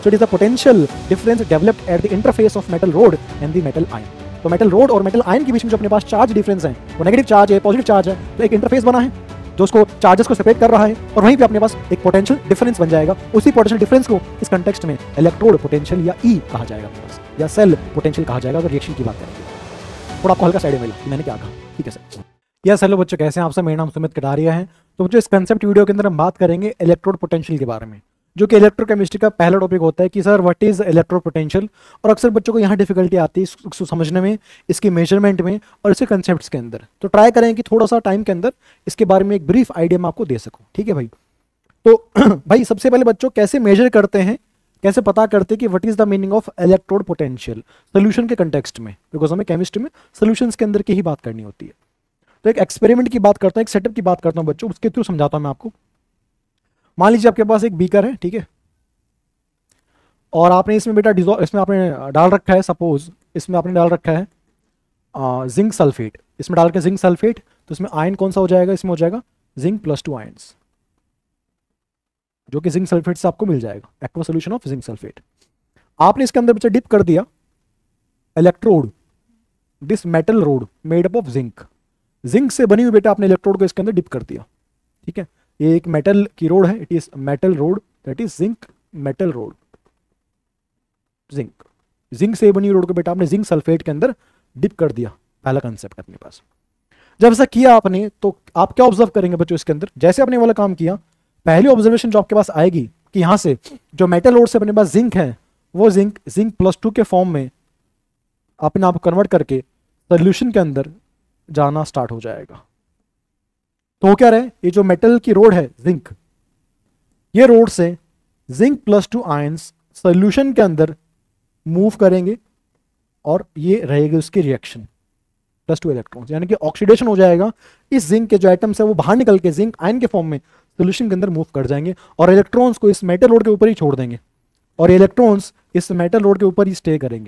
So it is the potential difference developed at the interface of metal rod and the metal ion. तो metal rod और metal ion के बीच में जो अपने पास चार्ज डिफरेंस है, वो नेगेटिव चार्ज है, पॉजिटिव चार्ज है, तो एक इंटरफेस बना है जो उसको चार्जेस को सेपरेट कर रहा है, और वहीं पे अपने पास एक पोटेंशियल डिफरेंस बन जाएगा। उसी पोटेंशियल डिफरेंस को इस कंटेक्स्ट में इलेक्ट्रोड पोटेंशियल या ई कहा जाएगा अपने पास, या सेल पोटेंशियल कहा जाएगा अगर रिएक्शन की बात करेंगे। थोड़ा आपको हल्का साइड में मिला कि मैंने क्या कहा, ठीक है सर। यस हेलो बच्चों, कैसे हैं आप सब? मेरा नाम सुमित कटारिया है। तो बच्चों इस कंसेप्ट वीडियो के अंदर हम बात करेंगे इलेक्ट्रोड पोटेंशियल के बारे में, जो कि इलेक्ट्रोकेमिस्ट्री का पहला टॉपिक होता है कि sir what is electrode potential. और अक्सर बच्चों को यहाँ डिफिकल्टी आती है इसको समझने में, इसके मेजरमेंट में और इसके कंसेप्ट्स के अंदर। तो ट्राई करें कि थोड़ा सा टाइम के अंदर इसके बारे में एक ब्रीफ आइडिया मैं आपको दे सकूँ, ठीक है भाई। तो भाई सबसे पहले बच्चों कैसे मेजर करते हैं, कैसे पता करते हैं कि what is the meaning of electrode potential solution के कंटेक्स्ट में, बिकॉज हमें केमिस्ट्री में सोल्यूशंस के अंदर की ही बात करनी होती है। तो एक एक्सपेरिमेंट की बात करता हूँ, एक सेटअप की बात करता हूँ बच्चों, उसके थ्रू समझाता हूँ मैं आपको। मान लीजिए आपके पास एक बीकर है, ठीक है, और आपने इसमें बेटा इसमें आपने डाल रखा है, सपोज इसमें आपने डाल रखा है जिंक सल्फेट। इसमें डाल के जिंक सल्फेट, तो इसमें आयन कौन सा हो जाएगा? इसमें हो जाएगा जिंक +2 आयन्स, जो कि जिंक सल्फेट से आपको मिल जाएगा, aqua solution of zinc sulphate. आपने इसके अंदर बच्चा डिप कर दिया electrode, this metal rod made up of zinc. Zinc से बनी हुई बेटा आपने इलेक्ट्रोड को इसके अंदर डिप कर दिया, ठीक है। ये एक मेटल की रोड है, it is metal rod, that is zinc metal rod, zinc से बनी रोड को बेटा आपने जिंक सल्फेट के अंदर डिप कर दिया। पहला कंसेप्ट अपने पास। जब ऐसा किया आपने तो आप क्या ऑब्जर्व करेंगे बच्चों इसके अंदर? जैसे आपने वाला काम किया, पहली ऑब्जर्वेशन जो आपके पास आएगी कि यहां से जो मेटल रोड से अपने पास जिंक है, वो जिंक +2 के फॉर्म में अपने आप कन्वर्ट करके सोल्यूशन के अंदर जाना स्टार्ट हो जाएगा। तो वो क्या रहे, ये जो मेटल की रोड है जिंक, ये रोड से जिंक +2 आयंस सोल्यूशन के अंदर मूव करेंगे, और ये रहेगी उसकी रिएक्शन +2 इलेक्ट्रॉन्स, यानी कि ऑक्सीडेशन हो जाएगा। इस जिंक के जो एटम्स है वो बाहर निकल के जिंक आयन के फॉर्म में सोल्यूशन के अंदर मूव कर जाएंगे, और इलेक्ट्रॉन्स को इस मेटल रोड के ऊपर ही छोड़ देंगे, और इलेक्ट्रॉन्स इस मेटल रोड के ऊपर ही स्टे करेंगे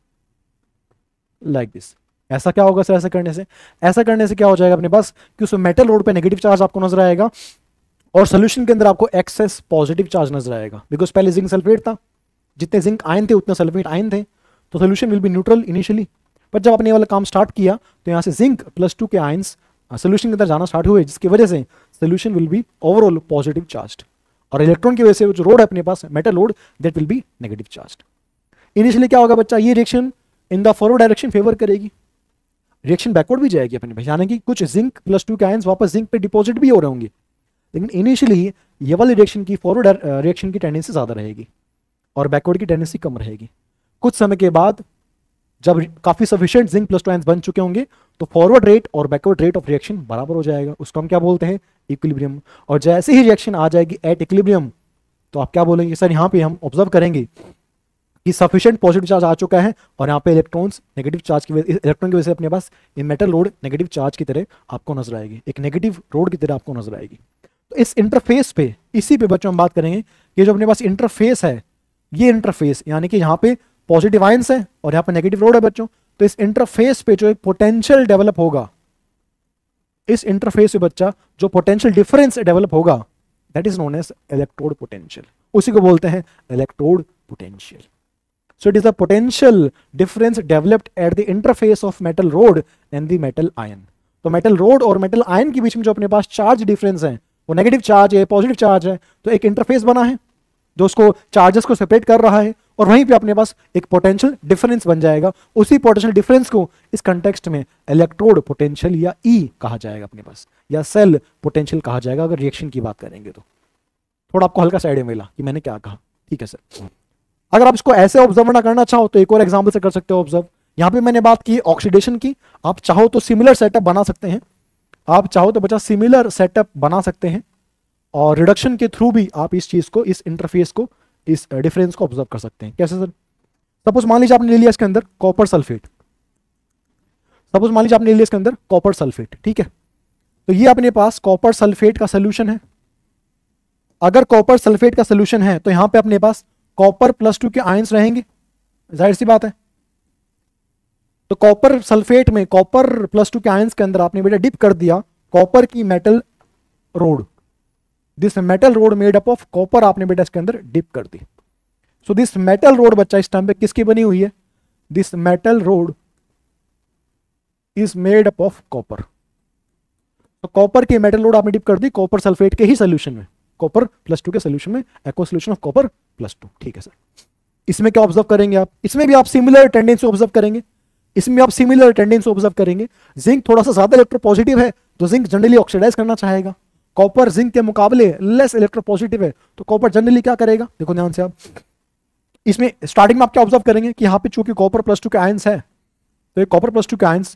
लाइक दिस। ऐसा क्या होगा सर? ऐसा करने से क्या हो जाएगा अपने पास कि उस मेटल रोड पे नेगेटिव चार्ज आपको नजर आएगा, और सोल्यूशन के अंदर आपको एक्सेस पॉजिटिव चार्ज नजर आएगा, बिकॉज पहले जिंक सल्फेट था, जितने जिंक आयन थे उतने सल्फेट आयन थे, तो solution will be neutral initially. पर जब आपने वाला काम स्टार्ट किया तो यहाँ से जिंक +2 के आयंस सोल्यूशन के अंदर जाना स्टार्ट हुए, जिसकी वजह से solution will be overall positive charged, और इलेक्ट्रॉन की वजह से जो रोड है अपने पास metal rod, that will be negative charged. Initially क्या होगा बच्चा? ये reaction in the forward direction favour करेगी, रिएक्शन बैकवर्ड भी जाएगी अपने पास, यानी कि कुछ जिंक +2 के आयंस वापस जिंक पे डिपॉजिट भी हो रहे होंगे, लेकिन इनिशियली ये वाली रिएक्शन की फॉरवर्ड रिएक्शन की टेंडेंसी ज्यादा रहेगी और बैकवर्ड की टेंडेंसी कम रहेगी। कुछ समय के बाद जब काफी सफिशिएंट जिंक +2 आयंस बन चुके होंगे, तो फॉरवर्ड रेट और बैकवर्ड रेट ऑफ रिएक्शन बराबर हो जाएगा, उसको हम क्या बोलते हैं? इक्विलिब्रियम। और जैसे ही रिएक्शन आ जाएगी एट इक्विलिब्रियम, तो आप क्या बोलेंगे सर? यहाँ पे हम ऑब्जर्व करेंगे कि सफिशिएंट पॉजिटिव चार्ज आ चुका है, और यहाँ पे इलेक्ट्रॉन्स नेगेटिव चार्ज की वजह, इलेक्ट्रॉन की वजह से अपने पास ये मेटल रोड नेगेटिव चार्ज की तरह आपको नजर आएगी, एक नेगेटिव रोड की तरह आपको नजर आएगी। तो इस इंटरफेस पे, इसी पे बच्चों हम बात करेंगे कि जो अपने पास इंटरफेस है, ये इंटरफेस यानी कि यहाँ पे पॉजिटिव आयंस है और यहाँ पे नेगेटिव रोड है बच्चों, तो इस इंटरफेस पे जो एक पोटेंशियल डेवलप होगा, इस इंटरफेस पे बच्चा जो पोटेंशियल डिफरेंस डेवलप होगा, that is known as electrode potential, उसी को बोलते हैं electrode potential. So it is the potential difference developed at the interface of metal rod and the metal ion. तो मेटल रोड और मेटल आयन के बीच में जो अपने पास चार्ज डिफरेंस है, वो नेगेटिव चार्ज है, पॉजिटिव चार्ज है, तो एक इंटरफेस बना है जो उसको चार्जेस को सेपरेट कर रहा है, और वहीं पे अपने पास एक पोटेंशियल डिफरेंस बन जाएगा। उसी पोटेंशियल डिफरेंस को इस कंटेक्स्ट में इलेक्ट्रोड पोटेंशियल या ई कहा जाएगा अपने पास, या सेल पोटेंशियल कहा जाएगा अगर रिएक्शन की बात करेंगे तो। थोड़ा आपको हल्का साइड में मिला कि मैंने क्या कहा, ठीक है सर। अगर आप इसको ऐसे ऑब्जर्व ना करना चाहो तो एक और एग्जाम्पल से कर सकते हो ऑब्जर्व। यहाँ पे मैंने बात की ऑक्सीडेशन की, आप चाहो तो सिमिलर सेटअप बना सकते हैं, आप चाहो तो बच्चा सिमिलर सेटअप बना सकते हैं, और रिडक्शन के थ्रू भी आप इस चीज को, इस इंटरफेस को, इस डिफरेंस को ऑब्जर्व कर सकते हैं। कैसे सर? सपोज मान लीजिए आपने ले लिया इसके अंदर कॉपर सल्फेट, सपोज मान लीजिए आपने ले लिया इसके अंदर कॉपर सल्फेट, ठीक है। तो ये अपने पास कॉपर सल्फेट का सोल्यूशन है। अगर कॉपर सल्फेट का सोल्यूशन है तो यहां पे अपने पास कॉपर +2 के आयंस रहेंगे, जाहिर सी बात है। तो कॉपर सल्फेट में कॉपर +2 के आयंस के अंदर आपने बेटा डिप कर दिया कॉपर की metal rod, this metal rod made up of copper आपने बेटा इसके अंदर डिप कर दी। सो दिस मेटल रोड बच्चा इस टाइम पे किसकी बनी हुई है? This metal rod is made up of copper. तो कॉपर की मेटल रोड आपने डिप कर दी कॉपर सल्फेट के ही सोल्यूशन में, कॉपर +2 के सोल्यूशन में, एक्वा सोल्यूशन ऑफ कॉपर +2। ठीक है सर। इसमें क्या ऑब्जर्व करेंगे आप? इसमें भी आप सिमिलर टेंडेंसी ऑब्जर्व करेंगे, इसमें आप सिमिलर टेंडेंसी ऑब्जर्व करेंगे। जिंक थोड़ा सा ज्यादा इलेक्ट्रोपॉजिटिव है तो जिंक जनरली ऑक्सीडाइज करना चाहेगा। कॉपर जिंक के मुकाबले लेस इलेक्ट्रोपॉजिटिव है तो कॉपर जनरली क्या करेगा? देखो ध्यान से आप, इसमें स्टार्टिंग में आप क्या ऑब्जर्व करेंगे कि यहाँ पे चूंकि कॉपर +2 के आयंस है तो ये कॉपर +2 के आयंस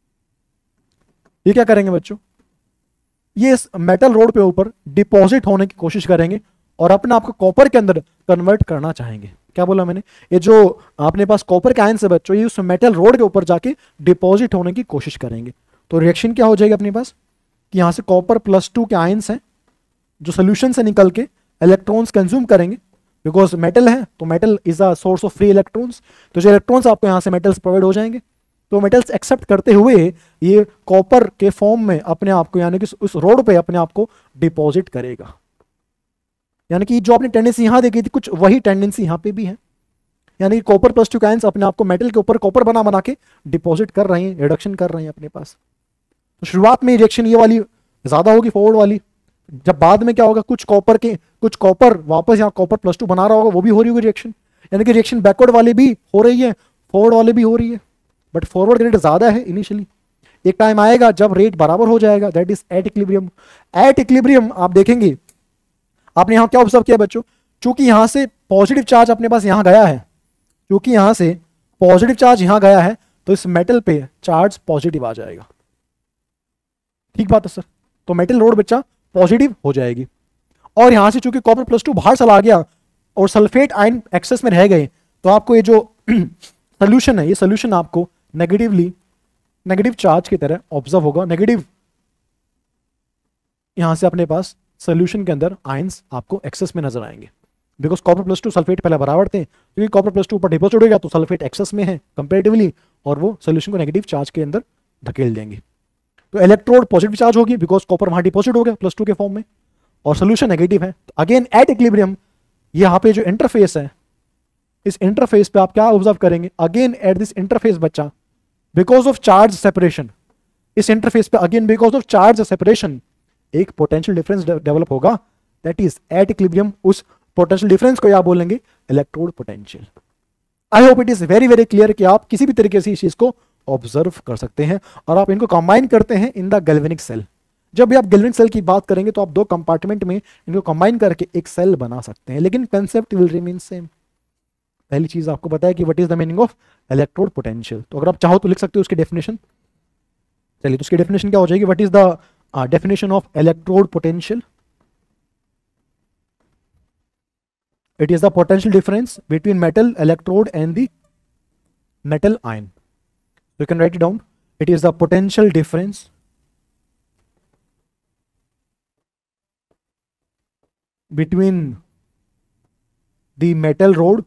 ये क्या करेंगे बच्चों? ये इस मेटल रोड पे ऊपर डिपॉजिट होने की कोशिश करेंगे और अपने आप को कॉपर के अंदर कन्वर्ट करना चाहेंगे। क्या बोला मैंने? ये जो अपने पास कॉपर के आयंस है बच्चों, ये उस मेटल रोड के ऊपर जाके डिपॉजिट होने की कोशिश करेंगे। तो रिएक्शन क्या हो जाएगी अपने पास कि यहां से कॉपर +2 के आयंस हैं जो सोल्यूशन से निकल के इलेक्ट्रॉन्स कंज्यूम करेंगे, बिकॉज मेटल है तो metal is a source of free electrons. तो जो इलेक्ट्रॉन्स आपको यहां से मेटल्स प्रोवाइड हो जाएंगे, तो मेटल्स एक्सेप्ट करते हुए ये कॉपर के फॉर्म में अपने आप को यानी कि उस रोड पे अपने आप को डिपॉजिट करेगा। यानी कि जो आपने टेंडेंसी यहां देखी थी कुछ वही टेंडेंसी यहां पे भी है, यानी कि कॉपर +2 के आयंस अपने आप को मेटल के ऊपर कॉपर बना बना के डिपॉजिट कर रहे हैं, रिडक्शन कर रहे हैं अपने पास। तो शुरुआत में रिएक्शन ये वाली ज्यादा होगी फॉरवर्ड वाली, जब बाद में क्या होगा कुछ कॉपर वापस यहाँ कॉपर +2 बना रहा होगा वो भी हो रही होगी रिएक्शन, यानी कि रिएक्शन बैकवर्ड वाले भी हो रही है फॉरवर्ड वाले भी हो रही है, बट फॉरवर्ड रेट ज्यादा है इनिशियली। एक टाइम आएगा जब रेट बराबर हो जाएगा, that is at equilibrium. At equilibrium आप देखेंगे, आपने यहां क्या ऑब्जर्व किया बच्चों, चूंकि यहां से पॉजिटिव चार्ज अपने पास यहां गया है, क्योंकि यहां से पॉजिटिव चार्ज यहां गया है तो इस मेटल पे चार्ज पॉजिटिव आ जाएगा। ठीक बात है सर। तो मेटल रोड बच्चा पॉजिटिव हो जाएगी, और यहां से चूंकि कॉपर +2 बाहर चला गया और सल्फेट आयन एक्सेस में रह गए, तो आपको ये जो सोल्यूशन है, ये सोल्यूशन आपको नेगेटिव चार्ज की तरह ऑब्जर्व होगा। नेगेटिव यहां से अपने पास सोल्यूशन के अंदर आयंस आपको एक्सेस में नजर आएंगे, बिकॉज कॉपर +2 सल्फेट पहले बराबर थे, क्योंकि कॉपर +2 ऊपर डिपॉजिट हो गया तो सल्फेट एक्सेस में है कंपेरेटिवली, और वो सोल्यूशन को नेगेटिव चार्ज के अंदर धकेल देंगे। तो इलेक्ट्रोड पॉजिटिव चार्ज होगी बिकॉज कॉपर वहां डिपॉजिट हो गया +2 के फॉर्म में, और सोल्यूशन नेगेटिव है। तो अगेन एट इक्विलिब्रियम यहाँ पे जो इंटरफेस है, इस इंटरफेस पे आप क्या ऑब्जर्व करेंगे? अगेन एट दिस इंटरफेस बच्चा बिकॉज ऑफ चार्ज सेपरेशन, इस इंटरफेस पे again because of charge separation एक पोटेंशियल डिफरेंस डेवलप होगा, दैट इज एट इक्विलिब्रियम। उस पोटेंशियल डिफरेंस को आप बोलेंगे electrode potential. I hope it is very very clear कि आप किसी भी तरीके से इस चीज को ऑब्जर्व कर सकते हैं, और आप इनको कंबाइन करते हैं इन द गैल्वेनिक सेल। जब भी आप गैल्वेनिक सेल की बात करेंगे तो आप दो कंपार्टमेंट में इनको कंबाइन करके एक सेल बना सकते हैं, लेकिन कंसेप्ट विल रिमेन सेम। पहली चीज आपको बताया कि what is the meaning of electrode potential. तो अगर आप चाहो तो लिख सकते हो उसकी डेफिनेशन। चलिए, तो उसकी डेफिनेशन क्या हो जाएगी? What is the definition of electrode potential? It is the potential difference between metal electrode and the metal ion. You can write it down. It is the potential difference between the metal rod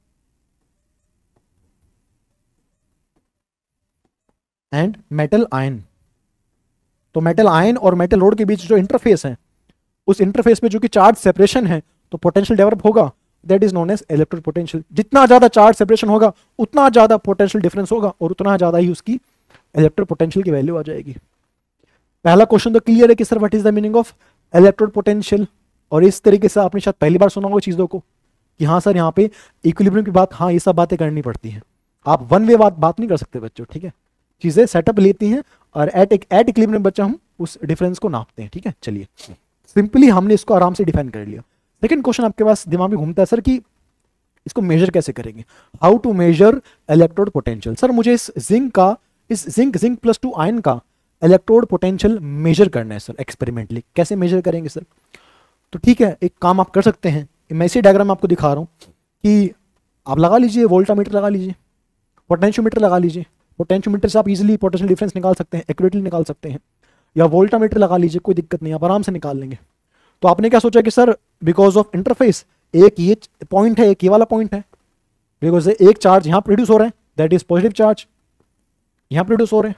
and metal ion. तो metal ion और metal rod के बीच जो interface है, उस interface पे जो कि चार्ज सेपरेशन है तो पोटेंशियल डेवलप होगा, that is known as electrode potential. जितना ज्यादा चार्ज सेपरेशन होगा उतना ज्यादा पोटेंशियल डिफरेंस होगा और उतना ज्यादा ही उसकी इलेक्ट्रोड पोटेंशियल की वैल्यू आ जाएगी। पहला क्वेश्चन तो क्लियर है कि sir what is the meaning of electrode potential, और इस तरीके से आपने शायद पहली बार सुना होगा चीजों को कि हाँ सर यहाँ पे इक्विलिब्रियम की बात, हाँ ये सब बातें करनी पड़ती हैं। आप वन वे बात नहीं कर सकते बच्चों, ठीक है। चीजें सेटअप लेती हैं और एट इक्विलिब्रियम बच्चा हम उस डिफरेंस को नापते हैं, ठीक है। चलिए, सिंपली हमने इसको आराम से डिफाइन कर लिया। सेकंड क्वेश्चन आपके पास दिमाग में घूमता है सर कि इसको मेजर कैसे करेंगे? How to measure electrode potential. Sir मुझे इस जिंक +2 आयन का इलेक्ट्रोड पोटेंशियल मेजर करना है सर एक्सपेरिमेंटली। कैसे मेजर करेंगे सर? तो ठीक है, एक काम आप कर सकते हैं, मैं इसी डायग्राम आपको दिखा रहा हूँ कि आप लगा लीजिए वोल्टामीटर, लगा लीजिए पोटेंशियोमीटर, लगा लीजिए। पोटेंशियोमीटर से आप इजीली पोटेंशियल डिफरेंस निकाल सकते हैं, एक्यूरेटली निकाल सकते हैं, या वोल्टामीटर लगा लीजिए, कोई दिक्कत नहीं, आप आराम से निकाल लेंगे। तो आपने क्या सोचा कि सर बिकॉज ऑफ इंटरफेस एक ये पॉइंट है, एक ये वाला पॉइंट है, बिकॉज एक चार्ज यहां प्रोड्यूस हो रहे हैं, दैट इज पॉजिटिव चार्ज यहां प्रोड्यूस हो रहे हैं,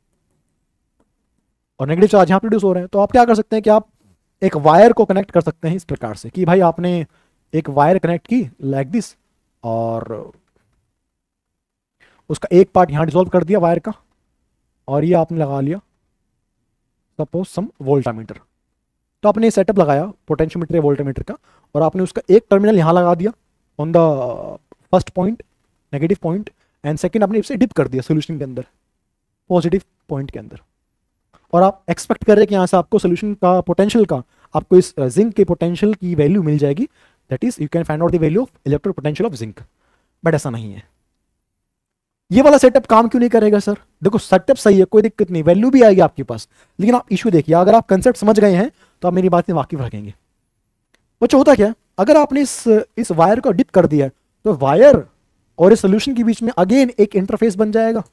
और नेगेटिव चार्ज यहां प्रोड्यूस हो रहे हैं। तो आप क्या कर सकते हैं कि आप एक वायर को कनेक्ट कर सकते हैं इस प्रकार से कि भाई आपने एक वायर कनेक्ट की लाइक दिस, और उसका एक पार्ट यहाँ डिसॉल्व कर दिया वायर का, और ये आपने लगा लिया सपोज सम वोल्टामीटर। तो आपने सेटअप लगाया पोटेंशियोमीटर या वोल्टामीटर का, और आपने उसका एक टर्मिनल यहाँ लगा दिया on the first point, negative point, and second आपने इसे डिप कर दिया सोल्यूशन के अंदर, पॉजिटिव पॉइंट के अंदर। और आप एक्सपेक्ट कर रहे हैं कि यहाँ से आपको सोल्यूशन का पोटेंशियल का, आपको इस जिंक के पोटेंशियल की वैल्यू मिल जाएगी, that is you can find out the value of electric potential of zinc. But ऐसा नहीं है। ये वाला सेटअप काम क्यों नहीं करेगा सर? देखो सेटअप सही है, कोई दिक्कत नहीं, वैल्यू भी आएगी आपके पास, लेकिन आप इशू देखिए, अगर आप कंसेप्ट समझ गए हैं तो आप मेरी बात से वाकिफ रखेंगे। बच्चों होता क्या, अगर आपने इस वायर को डिप कर दिया तो वायर और इस सोल्यूशन के बीच में अगेन एक इंटरफेस बन जाएगा,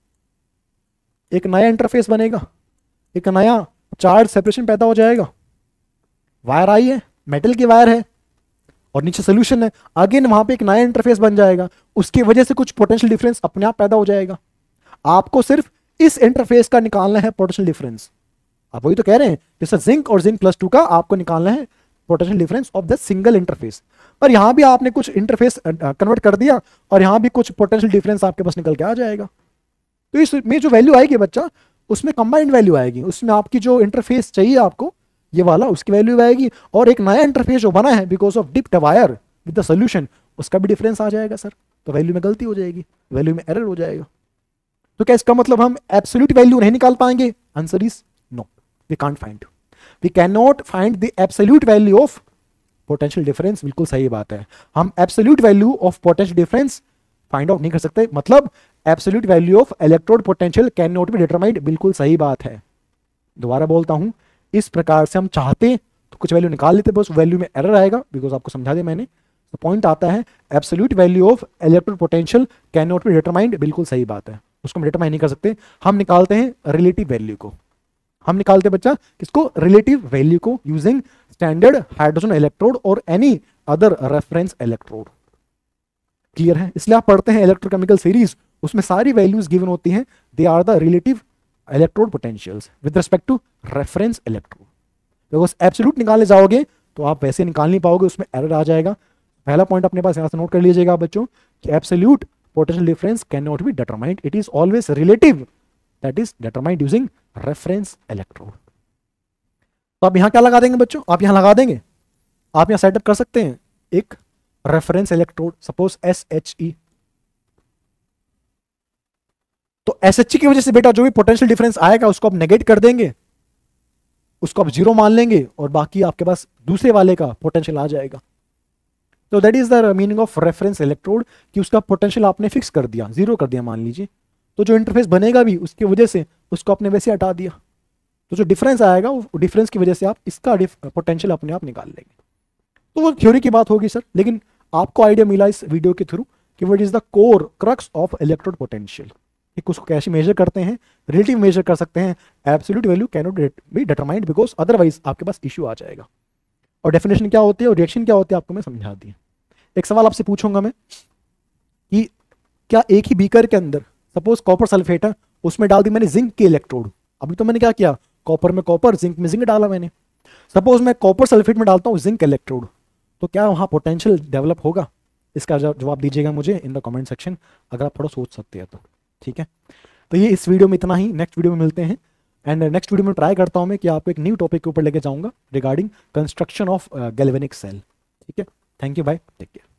एक नया इंटरफेस बनेगा, एक नया चार्ज सेपरेशन पैदा हो जाएगा। वायर आई है, मेटल की वायर है, और नीचे सोल्यूशन है, अगेन वहां पे एक नया इंटरफेस बन जाएगा, उसकी वजह से कुछ पोटेंशियल डिफरेंस अपने आप पैदा हो जाएगा। आपको सिर्फ इस इंटरफेस का निकालना है पोटेंशियल डिफरेंस। आप वही तो कह रहे हैं, जैसे जिंक और जिंक प्लस 2 का आपको निकालना है potential difference of the single interface. पर यहां भी आपने कुछ इंटरफेस कन्वर्ट कर दिया, और यहां भी कुछ पोटेंशियल डिफरेंस आपके पास निकल के आ जाएगा। तो इसमें जो वैल्यू आएगी बच्चा, उसमें कंबाइंड वैल्यू आएगी, उसमें आपकी जो इंटरफेस चाहिए आपको ये वाला, उसकी वैल्यू आएगी, और एक नया इंटरफेस जो बना है because of dipped wire with the solution, उसका भी डिफरेंस आ जाएगा सर। तो वैल्यू में गलती हो जाएगी, वैल्यू में एरर हो जाएगा। तो क्या इसका मतलब हम एब्सोल्यूट वैल्यू नहीं निकाल पाएंगे? Answer is no, we can't find, we can not find the absolute value of potential difference. बिल्कुल सही बात है, हम absolute value of potential difference find out नहीं कर सकते, मतलब absolute value of electrode potential can not be determined. बिल्कुल सही बात है। दोबारा बोलता हूं, इस प्रकार से हम चाहते तो कुछ वैल्यू निकाल लेते, बस वैल्यू में एरर आएगा, बिकॉज आपको समझा दिया मैंने। तो पॉइंट आता है absolute value of electric potential can not be determined. बिल्कुल सही बात है, उसको हम डिटरमाइन नहीं कर सकते, हम निकालते हैं रिलेटिव वैल्यू को। हम निकालते हैं बच्चा किसको? रिलेटिव वैल्यू को, यूजिंग स्टैंडर्ड हाइड्रोजन इलेक्ट्रोड और any other reference electrode. Clear है? इसलिए आप पढ़ते हैं इलेक्ट्रोकेमिकल सीरीज, उसमें सारी वैल्यूज गिवन होती हैं, they are the relative electrode potentials with respect to reference electrode. Because absolute निकालने जाओगे तो आप वैसे निकाल नहीं पाओगे, उसमें एरर आ जाएगा। पहला पॉइंट अपने पास यहां से नोट कर लीजिएगा बच्चों कि absolute potential difference can not be determined, it is always relative, that is determined using reference electrode. तो आप यहां क्या लगा देंगे बच्चों? आप यहां लगा देंगे, आप यहां सेटअप कर सकते हैं एक रेफरेंस इलेक्ट्रोड, सपोज SHE। तो SHE की वजह से बेटा जो भी पोटेंशियल डिफरेंस आएगा उसको आप नेगेट कर देंगे, उसको आप जीरो मान लेंगे, और बाकी आपके पास दूसरे वाले का पोटेंशियल आ जाएगा। तो that is the meaning of reference electrode, कि उसका पोटेंशियल आपने फिक्स कर दिया, जीरो कर दिया मान लीजिए, तो जो इंटरफेस बनेगा भी उसकी वजह से उसको आपने वैसे हटा दिया, तो जो डिफरेंस आएगा वो डिफरेंस की वजह से आप इसका पोटेंशियल अपने आप निकाल लेंगे। तो वो थ्योरी की बात होगी सर, लेकिन आपको आइडिया मिला इस वीडियो के थ्रू कि what is the core crux of electrode potential, कि उसको कैसे मेजर करते हैं, रिलेटिव मेजर कर सकते हैं, absolute value can not be determined because otherwise आपके पास इश्यू आ जाएगा। और डेफिनेशन क्या होती है और रिएक्शन क्या होती है आपको मैं समझा दी। एक सवाल आपसे पूछूंगा मैं कि क्या एक ही बीकर के अंदर सपोज कॉपर सल्फेट है, उसमें डाल दी मैंने जिंक के इलेक्ट्रोड, अभी तो मैंने क्या किया, कॉपर में कॉपर, जिंक में जिंक डाला मैंने, सपोज मैं कॉपर सल्फेट में डालता हूँ जिंक इलेक्ट्रोड, तो क्या वहाँ पोटेंशियल डेवलप होगा? इसका जवाब दीजिएगा मुझे इन द कमेंट सेक्शन, अगर आप थोड़ा सोच सकते हैं तो। ठीक है, तो ये इस वीडियो में इतना ही, नेक्स्ट वीडियो में मिलते हैं। एंड नेक्स्ट वीडियो में ट्राई करता हूँ मैं कि आपको एक न्यू टॉपिक के ऊपर लेके जाऊंगा regarding construction of galvanic cell. ठीक है, thank you, bye, take care.